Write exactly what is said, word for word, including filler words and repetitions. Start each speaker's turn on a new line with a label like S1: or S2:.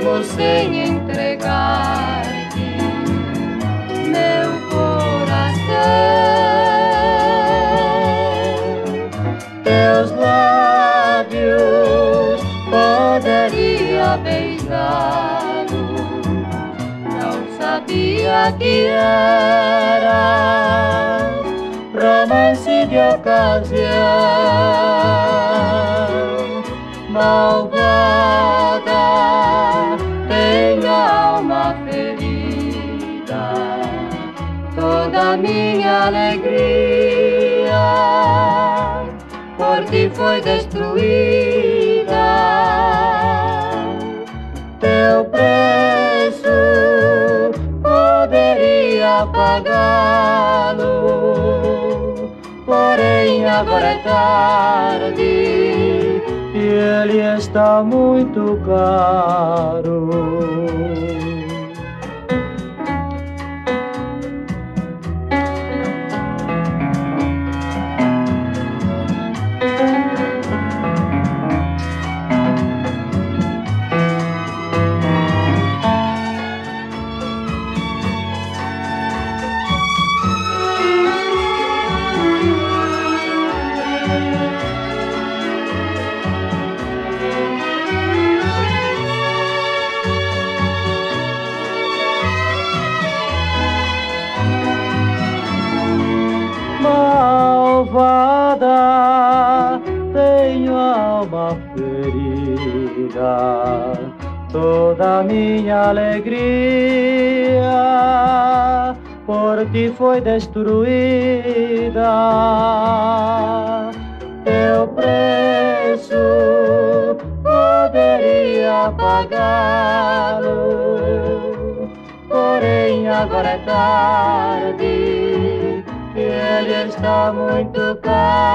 S1: vivo sem entregar-te meu coração. Teus lábios poderia beijá-lo, não sabia que era romance de ocasião. Malvada, tenho a alma ferida, toda minha alegria por ti foi destruída. Teu preço poderia pagá-lo, porém agora é tarde e ele está muito caro. Malvada, tenho a alma ferida, toda minha alegria por ti foi destruída. Teu preço poderia pagá-lo, porém agora é tarde, ele está muito caro.